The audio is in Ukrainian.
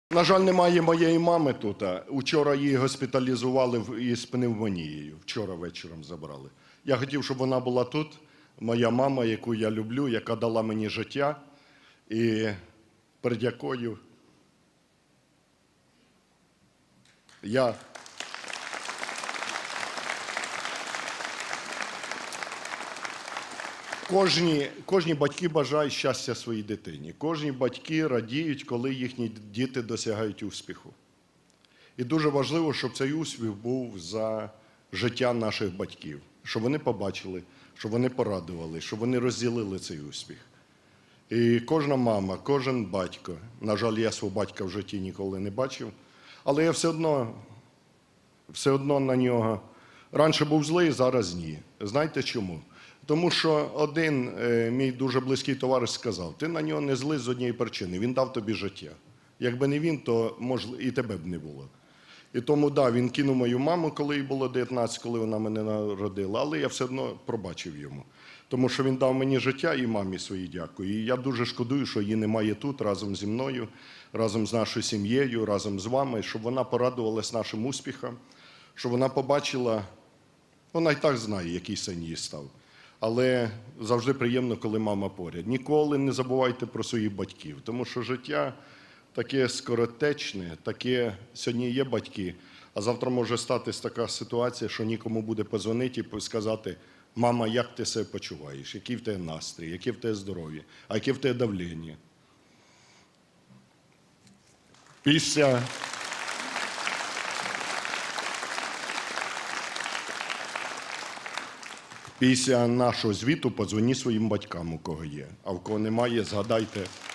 На жаль, немає моєї мами тут. Учора її госпіталізували із пневмонією. Вчора вечором забрали. Я хотів, щоб вона була тут. Моя мама, яку я люблю, яка дала мені життя, і перед якою я Кожні батьки бажають щастя своїй дитині. Кожні батьки радіють, коли їхні діти досягають успіху. І дуже важливо, щоб цей успіх був за життя наших батьків. Щоб вони побачили, щоб вони порадували, щоб вони розділили цей успіх. І кожна мама, кожен батько, на жаль, я свого батька в житті ніколи не бачив, але я все одно на нього раніше був злий, зараз ні. Знаєте чому? Тому що один мій дуже близький товариш сказав: ти на нього не злий з однієї причини, він дав тобі життя. Якби не він, то, може, і тебе б не було. І тому, да, він кинув мою маму, коли їй було 19, коли вона мене народила, але я все одно пробачив йому. Тому що він дав мені життя і мамі своїй дякую. І я дуже шкодую, що її немає тут разом зі мною, разом з нашою сім'єю, разом з вами, щоб вона порадувалась нашим успіхам, щоб вона побачила, вона і так знає, який син її став. Але завжди приємно, коли мама поряд. Ніколи не забувайте про своїх батьків, тому що життя таке скоротечне, таке, сьогодні є батьки, а завтра може статись така ситуація, що нікому буде подзвонити і сказати: мама, як ти себе почуваєш, який в тебе настрій, яке в тебе здоров'я, а яке в тебе давлення. Після нашого звіту подзвоніть своїм батькам, у кого є, а в кого немає, згадайте